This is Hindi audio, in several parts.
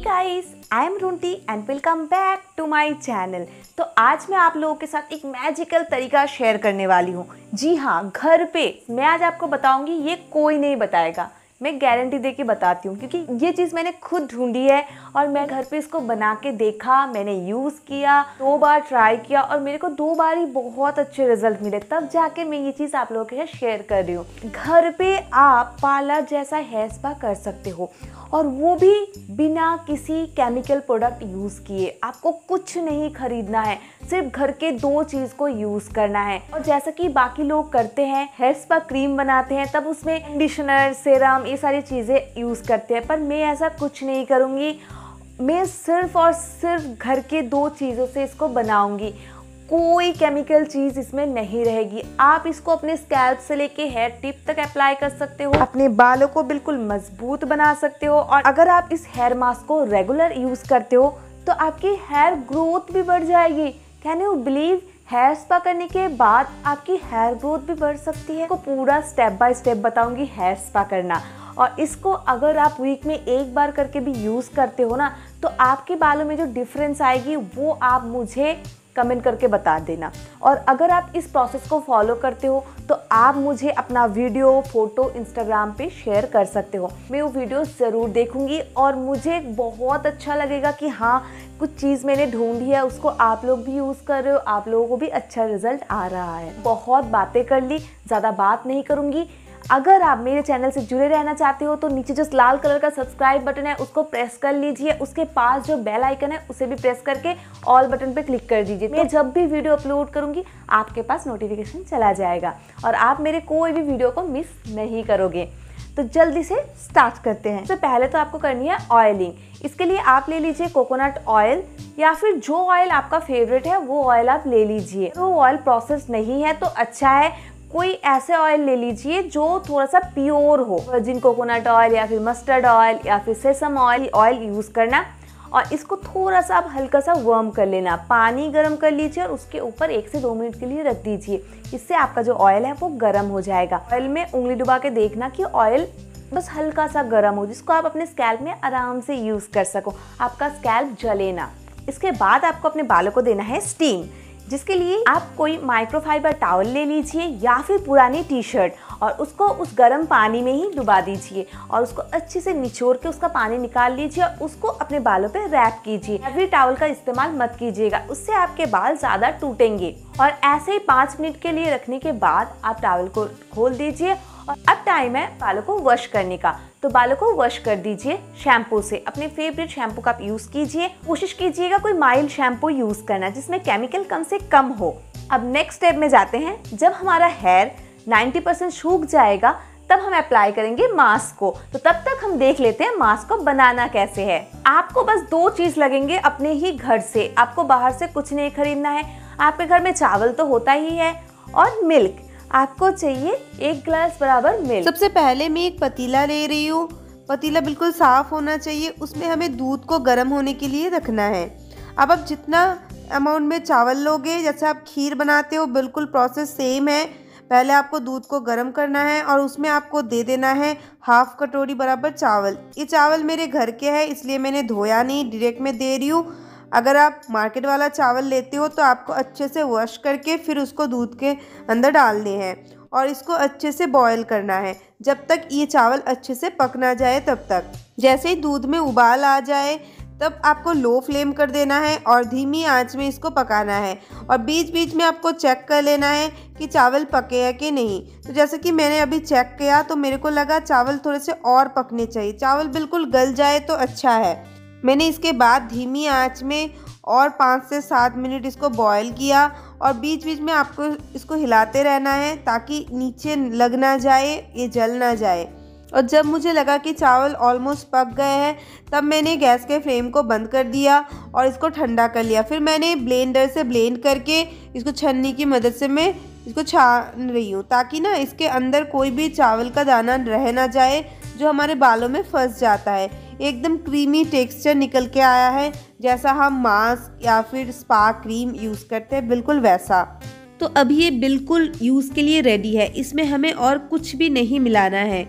Guys, I am Runti and welcome back to my channel. तो आज मैं आप लोगों के साथ एक मैजिकल तरीका शेयर करने वाली हूँ। जी हाँ, घर पे मैं आज आपको बताऊंगी, ये कोई नहीं बताएगा। मैं गारंटी दे के बताती हूँ क्योंकि ये चीज़ मैंने खुद ढूंढी है और मैं घर पे इसको बना के देखा, मैंने यूज़ किया, 2 बार ट्राई किया और मेरे को 2 बार ही बहुत अच्छे रिजल्ट मिले। तब जाके मैं ये चीज़ आप लोगों के साथ शेयर कर रही हूँ। घर पे आप पार्लर जैसा हेयर स्पा कर सकते हो और वो भी बिना किसी केमिकल प्रोडक्ट यूज़ किए। आपको कुछ नहीं खरीदना है, सिर्फ घर के 2 चीज़ को यूज़ करना है। और जैसा कि बाकी लोग करते हैं, हेयर स्पा क्रीम बनाते हैं तब उसमें कंडीशनर, सेरम, ये सारी चीज़ें यूज़ करते हैं, पर मैं ऐसा कुछ नहीं करूँगी। मैं सिर्फ और सिर्फ घर के 2 चीज़ों से इसको बनाऊँगी। कोई केमिकल चीज़ इसमें नहीं रहेगी। आप इसको अपने स्कैल्प से लेके हेयर टिप तक अप्लाई कर सकते हो, अपने बालों को बिल्कुल मजबूत बना सकते हो। और अगर आप इस हेयर मास्क को रेगुलर यूज़ करते हो तो आपकी हेयर ग्रोथ भी बढ़ जाएगी। Can you believe? Hair spa करने के बाद आपकी हेयर ग्रोथ भी बढ़ सकती है। को पूरा स्टेप बाय स्टेप बताऊंगी हेयर स्पा करना। और इसको अगर आप वीक में 1 बार करके भी यूज़ करते हो ना, तो आपके बालों में जो डिफरेंस आएगी वो आप मुझे कमेंट करके बता देना। और अगर आप इस प्रोसेस को फॉलो करते हो तो आप मुझे अपना वीडियो, फोटो इंस्टाग्राम पे शेयर कर सकते हो। मैं वो वीडियो ज़रूर देखूंगी और मुझे बहुत अच्छा लगेगा कि हाँ, कुछ चीज़ मैंने ढूंढी है, उसको आप लोग भी यूज़ कर रहे हो, आप लोगों को भी अच्छा रिजल्ट आ रहा है। बहुत बातें कर ली, ज़्यादा बात नहीं करूँगी। अगर आप मेरे चैनल से जुड़े रहना चाहते हो तो नीचे जो लाल कलर का सब्सक्राइब बटन है उसको प्रेस कर लीजिए। उसके पास जो बेल आइकन है उसे भी प्रेस करके ऑल बटन पे क्लिक कर दीजिए। मैं जब भी वीडियो अपलोड करूंगी आपके पास नोटिफिकेशन चला जाएगा और आप मेरे कोई भी वीडियो को मिस नहीं करोगे। तो जल्दी से स्टार्ट करते हैं। तो पहले तो आपको करनी है ऑयलिंग। इसके लिए आप ले लीजिए कोकोनट ऑयल या फिर जो ऑयल आपका फेवरेट है वो ऑयल आप ले लीजिए। वो ऑयल प्रोसेस नहीं है तो अच्छा है, कोई ऐसे ऑयल ले लीजिए जो थोड़ा सा प्योर हो। वर्जिन कोकोनट ऑयल या फिर मस्टर्ड ऑयल या फिर सेसम ऑयल यूज़ करना। और इसको थोड़ा सा आप हल्का सा वार्म कर लेना। पानी गर्म कर लीजिए और उसके ऊपर 1 से 2 मिनट के लिए रख दीजिए। इससे आपका जो ऑयल है वो गर्म हो जाएगा। ऑयल में उंगली डुबा के देखना कि ऑयल बस हल्का सा गर्म हो, जिसको आप अपने स्कैल्प में आराम से यूज़ कर सको, आपका स्कैल्प जले ना। इसके बाद आपको अपने बालों को देना है स्टीम, जिसके लिए आप कोई माइक्रोफाइबर टॉवल ले लीजिए या फिर पुरानी टी-शर्ट और उसको उस गर्म पानी में ही डुबा दीजिए और उसको अच्छे से निचोड़ के उसका पानी निकाल लीजिए और उसको अपने बालों पे रैप कीजिए। हैवी टॉवल का इस्तेमाल मत कीजिएगा, उससे आपके बाल ज़्यादा टूटेंगे। और ऐसे ही 5 मिनट के लिए रखने के बाद आप टॉवल को खोल दीजिए और अब टाइम है बालों को वॉश करने का। तो बालों को वॉश कर दीजिए शैम्पू से। अपने फेवरेट शैम्पू का आप यूज़ कीजिए। कोशिश कीजिएगा कोई माइल्ड शैम्पू यूज़ करना जिसमें केमिकल कम से कम हो। अब नेक्स्ट स्टेप में जाते हैं। जब हमारा हेयर 90% सूख जाएगा तब हम अप्लाई करेंगे मास्क को। तो तब तक हम देख लेते हैं मास्क को बनाना कैसे है। आपको बस 2 चीज़ लगेंगे अपने ही घर से, आपको बाहर से कुछ नहीं खरीदना है। आपके घर में चावल तो होता ही है और मिल्क। आपको चाहिए 1 गिलास बराबर मिल्क। सबसे पहले मैं एक पतीला ले रही हूँ। पतीला बिल्कुल साफ होना चाहिए। उसमें हमें दूध को गर्म होने के लिए रखना है। अब आप जितना अमाउंट में चावल लोगे, जैसे आप खीर बनाते हो, बिल्कुल प्रोसेस सेम है। पहले आपको दूध को गर्म करना है और उसमें आपको दे देना है 1/2 कटोरी बराबर चावल। ये चावल मेरे घर के हैं इसलिए मैंने धोया नहीं, डायरेक्ट में दे रही हूँ। अगर आप मार्केट वाला चावल लेते हो तो आपको अच्छे से वॉश करके फिर उसको दूध के अंदर डालने हैं और इसको अच्छे से बॉईल करना है जब तक ये चावल अच्छे से पक ना जाए तब तक। जैसे ही दूध में उबाल आ जाए तब आपको लो फ्लेम कर देना है और धीमी आंच में इसको पकाना है। और बीच बीच में आपको चेक कर लेना है कि चावल पके हैं कि नहीं। तो जैसे कि मैंने अभी चेक किया तो मेरे को लगा चावल थोड़े से और पकने चाहिए। चावल बिल्कुल गल जाए तो अच्छा है। मैंने इसके बाद धीमी आंच में और 5 से 7 मिनट इसको बॉईल किया और बीच बीच में आपको इसको हिलाते रहना है ताकि नीचे लग ना जाए, ये जल ना जाए। और जब मुझे लगा कि चावल ऑलमोस्ट पक गए हैं तब मैंने गैस के फ्लेम को बंद कर दिया और इसको ठंडा कर लिया। फिर मैंने ब्लेंडर से ब्लेंड करके इसको छन्नी की मदद से मैं इसको छान रही हूँ ताकि ना इसके अंदर कोई भी चावल का दाना रह ना जाए जो हमारे बालों में फंस जाता है। एकदम क्रीमी टेक्सचर निकल के आया है, जैसा हम मास्क या फिर स्पा क्रीम यूज़ करते हैं बिल्कुल वैसा। तो अब ये बिल्कुल यूज़ के लिए रेडी है। इसमें हमें और कुछ भी नहीं मिलाना है।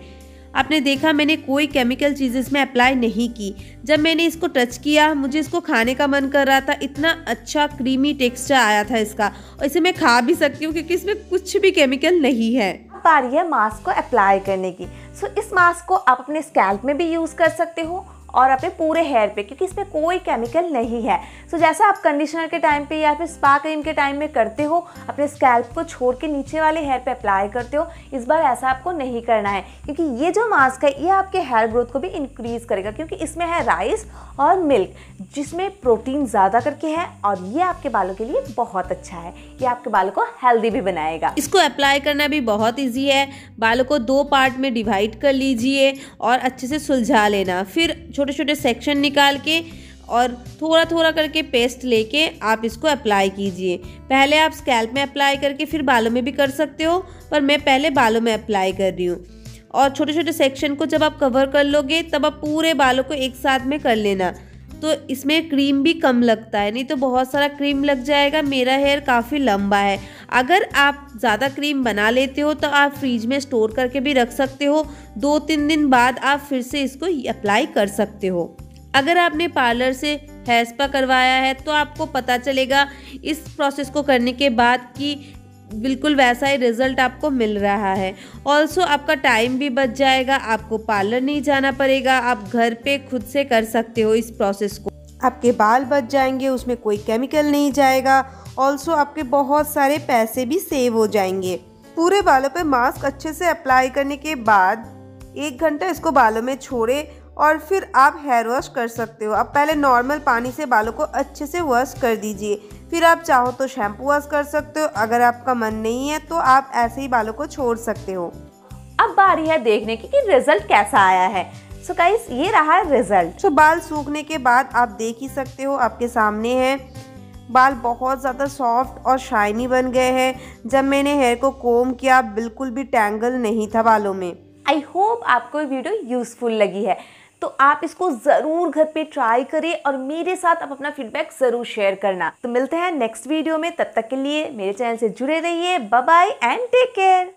आपने देखा मैंने कोई केमिकल चीज़ इसमें अप्लाई नहीं की। जब मैंने इसको टच किया मुझे इसको खाने का मन कर रहा था, इतना अच्छा क्रीमी टेक्सचर आया था इसका, और इसे मैं खा भी सकती हूँ क्योंकि इसमें कुछ भी केमिकल नहीं है। अब बारी है मास्क को अप्लाई करने की। सो इस मास्क को आप अपने स्कैल्प में भी यूज़ कर सकते हो और अपने पूरे हेयर पे, क्योंकि इसमें कोई केमिकल नहीं है। सो जैसा आप कंडीशनर के टाइम पे या फिर स्पा क्रीम के टाइम में करते हो, अपने स्कैल्प को छोड़ के नीचे वाले हेयर पे अप्लाई करते हो, इस बार ऐसा आपको नहीं करना है, क्योंकि ये जो मास्क है ये आपके हेयर ग्रोथ को भी इंक्रीज करेगा, क्योंकि इसमें है राइस और मिल्क जिसमें प्रोटीन ज़्यादा करके है, और ये आपके बालों के लिए बहुत अच्छा है। ये आपके बालों को हेल्दी भी बनाएगा। इसको अप्लाई करना भी बहुत ईजी है। बालों को 2 पार्ट में डिवाइड कर लीजिए और अच्छे से सुलझा लेना। फिर छोटे छोटे सेक्शन निकाल के और थोड़ा थोड़ा करके पेस्ट लेके आप इसको अप्लाई कीजिए। पहले आप स्कैल्प में अप्लाई करके फिर बालों में भी कर सकते हो, पर मैं पहले बालों में अप्लाई कर रही हूँ। और छोटे छोटे सेक्शन को जब आप कवर कर लोगे तब आप पूरे बालों को एक साथ में कर लेना। तो इसमें क्रीम भी कम लगता है, नहीं तो बहुत सारा क्रीम लग जाएगा। मेरा हेयर काफ़ी लंबा है। अगर आप ज़्यादा क्रीम बना लेते हो तो आप फ्रिज में स्टोर करके भी रख सकते हो। 2-3 दिन बाद आप फिर से इसको अप्लाई कर सकते हो। अगर आपने पार्लर से हेयर स्पा करवाया है तो आपको पता चलेगा इस प्रोसेस को करने के बाद कि बिल्कुल वैसा ही रिजल्ट आपको मिल रहा है। ऑल्सो आपका टाइम भी बच जाएगा, आपको पार्लर नहीं जाना पड़ेगा, आप घर पे खुद से कर सकते हो इस प्रोसेस को। आपके बाल बच जाएंगे, उसमें कोई केमिकल नहीं जाएगा। ऑल्सो आपके बहुत सारे पैसे भी सेव हो जाएंगे। पूरे बालों पे मास्क अच्छे से अप्लाई करने के बाद 1 घंटा इसको बालों में छोड़े और फिर आप हेयर वॉश कर सकते हो। आप पहले नॉर्मल पानी से बालों को अच्छे से वॉश कर दीजिए, फिर आप चाहो तो शैम्पू वॉश कर सकते हो। अगर आपका मन नहीं है तो आप ऐसे ही बालों को छोड़ सकते हो। अब बारी है देखने की कि रिजल्ट कैसा आया है। सो गाइस ये रहा है रिजल्ट। सो बाल सूखने के बाद आप देख ही सकते हो, आपके सामने है। बाल बहुत ज़्यादा सॉफ्ट और शाइनी बन गए हैं। जब मैंने हेयर को कोम किया बिल्कुल भी टैंगल नहीं था बालों में। आई होप आपको ये वीडियो यूजफुल लगी है, तो आप इसको ज़रूर घर पे ट्राई करें और मेरे साथ आप अपना फीडबैक ज़रूर शेयर करना। तो मिलते हैं नेक्स्ट वीडियो में, तब तक के लिए मेरे चैनल से जुड़े रहिए। Bye bye and take care.